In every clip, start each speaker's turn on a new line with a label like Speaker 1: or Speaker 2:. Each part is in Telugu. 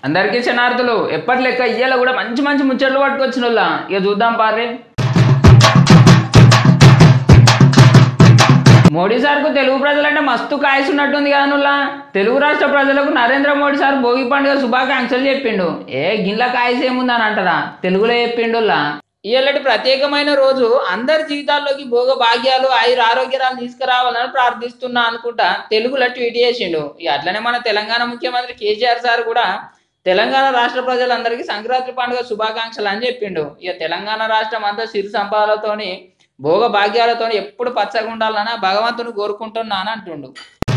Speaker 1: అందరికీ శనార్థులు ఎప్పటి లెక్క ఇయ్యాల కూడా మంచి మంచి ముచ్చట్లు పట్టుకొచ్చినోళ్ళ ఇక చూద్దాం పార్రి. మోడీ సార్కు తెలుగు ప్రజలంటే మస్తు కాయసున్నట్టుంది కదా నుల్లా. తెలుగు రాష్ట్ర ప్రజలకు నరేంద్ర మోడీ సార్ భోగి పండుగ శుభాకాంక్షలు చెప్పిండు. గిల్ల కాయసేముందని అంటారా, తెలుగులో చెప్పిండుల్లా. ఇయ్యాలటి ప్రత్యేకమైన రోజు అందరి జీవితాల్లోకి భోగ భాగ్యాలు ఆయుర ఆరోగ్యాలు తీసుకురావాలని ప్రార్థిస్తున్నా అనుకుంటా తెలుగులో ట్వీట్ చేసిండు. అట్లనే మన తెలంగాణ ముఖ్యమంత్రి కేసీఆర్ సార్ కూడా తెలంగాణ రాష్ట్ర ప్రజలందరికీ సంక్రాంతి పండుగ శుభాకాంక్షలు అని చెప్పిండు. తెలంగాణ రాష్ట్రం అంతా సిరి సంపదలతోని భోగ భాగ్యాలతో ఎప్పుడు పచ్చగా ఉండాలని భగవంతుని కోరుకుంటున్నా అని అంటుండు.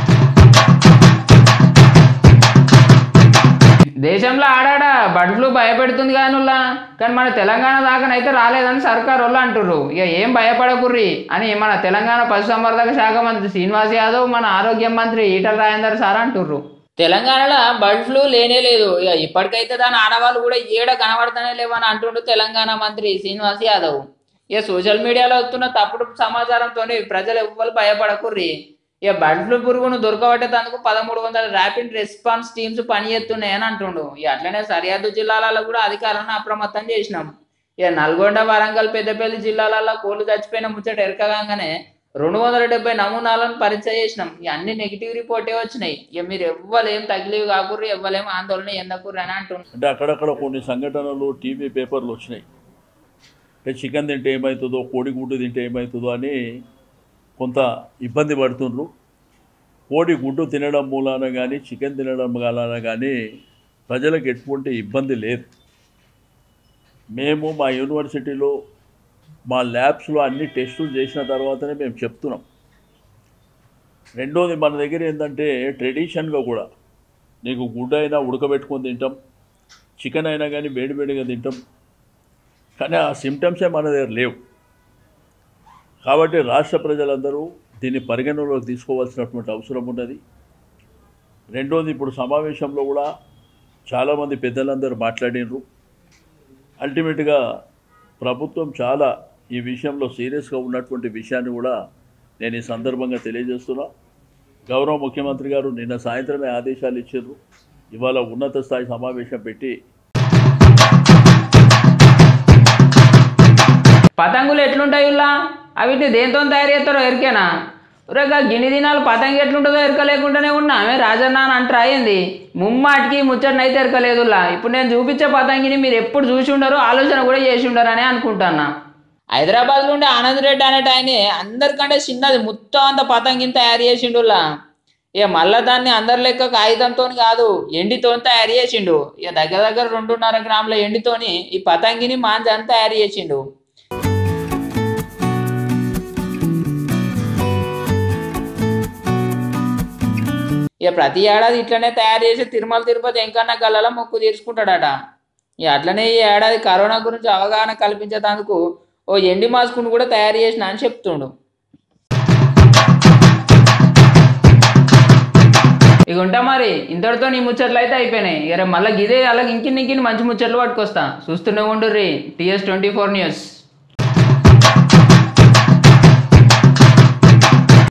Speaker 1: దేశంలో ఆడాడ బర్డ్ ఫ్లూ భయపెడుతుంది కానుల్లా, కానీ మన తెలంగాణ దాకానైతే రాలేదని సర్కార్ వాళ్ళు అంటుర్రు. ఏం భయపడకుర్రి అని మన తెలంగాణ పశుసంవర్ధక శాఖ మంత్రి శ్రీనివాస్ యాదవ్, మన ఆరోగ్య మంత్రి ఈటల రాజేందర్ సార్ అంటుర్రు. తెలంగాణలో బర్డ్ ఫ్లూ లేనే లేదు, ఇప్పటికైతే దాని ఆనవాళ్ళు కూడా ఏడ కనబడతానే లేవని అంటుండు తెలంగాణ మంత్రి శ్రీనివాస్ యాదవ్. సోషల్ మీడియాలో వస్తున్న తప్పుడు సమాచారంతో ప్రజలు ఎవ్వరు భయపడకుర్రి. బర్డ్ ఫ్లూ పురుగును దొరకబట్టేందుకు 1300 ర్యాపిడ్ రెస్పాన్స్ టీమ్స్ పనిచేస్తున్నాయని అంటుండు. అట్లనే సరిహద్దు జిల్లాలలో కూడా అధికారులను అప్రమత్తం చేసినాం. నల్గొండ, వరంగల్, పెద్దపల్లి జిల్లాలలో కోళ్లు చచ్చిపోయిన ముచ్చట ఎరకగానే 270 నమూనాలను పరీక్ష చేసినాం. అన్ని నెగిటివ్ రిపోర్టే వచ్చినాయి. మీరు ఎవ్వలేం తగిలివి కాకుర్రి, ఎవ్వలేం ఆందోళన ఎందుకుర్రి అని అంటుండ్రు.
Speaker 2: అంటే అక్కడక్కడ కొన్ని సంఘటనలు టీవీ పేపర్లు వచ్చినాయి. చికెన్ తింటే ఏమవుతుందో, కోడిగుడ్డు తింటే ఏమవుతుందో అని కొంత ఇబ్బంది పడుతుండ్రు. కోడిగుడ్డు తినడం మూలాన కానీ చికెన్ తినడం మూలాన కానీ ప్రజలకు ఎటువంటి ఇబ్బంది లేదు. మేము మా యూనివర్సిటీలో మా ల్యాబ్స్లో అన్ని టెస్టులు చేసిన తర్వాతనే మేము చెప్తున్నాం. రెండోది, మన దగ్గర ఏంటంటే ట్రెడిషన్గా కూడా నీకు గుడ్డు అయినా ఉడకబెట్టుకొని తింటాం, చికెన్ అయినా కానీ వేడివేడిగా తింటాం. కానీ ఆ సిమ్టమ్సే మన దగ్గర లేవు. కాబట్టి రాష్ట్ర ప్రజలందరూ దీన్ని పరిగణలోకి తీసుకోవాల్సినటువంటి అవసరం ఉన్నది. రెండోది, ఇప్పుడు సమావేశంలో కూడా చాలామంది పెద్దలందరూ మాట్లాడినారు. అల్టిమేట్గా ప్రభుత్వం చాలా ఈ విషయంలో సీరియస్గా ఉన్నటువంటి విషయాన్ని కూడా నేను ఈ సందర్భంగా తెలియజేస్తున్నా. గౌరవ ముఖ్యమంత్రి గారు నిన్న సాయంత్రమే ఆదేశాలు ఇచ్చారు. ఇవాళ ఉన్నత స్థాయి సమావేశం పెట్టి
Speaker 1: పతంగులు ఎట్లుంటాయిల్లా, అవిటిని దేంతో తయారు చేస్తారో ఎరికేనా? రేగా గిన్ని దినాలు పతంగి ఎట్లుంటుందో ఎరకలేకుండానే ఉన్నా ఆమె రాజన్న అని అంటారు. అయింది ముమ్మాటికి ముచ్చటనైతే ఎరకలేదులా. ఇప్పుడు నేను చూపించే పతంగిని మీరు ఎప్పుడు చూసి ఉండరు, ఆలోచన కూడా చేసి ఉండరు అని అనుకుంటున్నా. హైదరాబాద్లో ఉండే ఆనంద్ రెడ్డి అనేట ఆయన అందరికంటే చిన్నది మొత్తం అంత పతంగిని తయారు చేసిండులా. మళ్ళా దాన్ని అందరి లెక్క కాగితంతో కాదు, ఎండితో తయారు చేసిండు. దగ్గర దగ్గర 2.5 గ్రాముల ఎండితోని ఈ పతంగిని మాంజాన్ని తయారు చేసిండు. ప్రతి ఏడాది ఇట్లనే తయారు చేసి తిరుమల తిరుపతి వెంకన్న గల్లలో మొక్కు తీర్చుకుంటాడట. అట్లనే ఈ ఏడాది కరోనా గురించి అవగాహన కల్పించేందుకు ఓ ఎండి మాస్కును కూడా తయారు చేసిన అని చెప్తుండు. ఇక ఉంటా మరి, ఇంతటితో నీ ముచ్చట్లు అయితే అయిపోయినాయి. మళ్ళీ గిదే అలాగే ఇంకిన్ని మంచి ముచ్చట్లు పట్టుకొస్తా. చూస్తూనే ఉండుర్రి TS24 న్యూస్.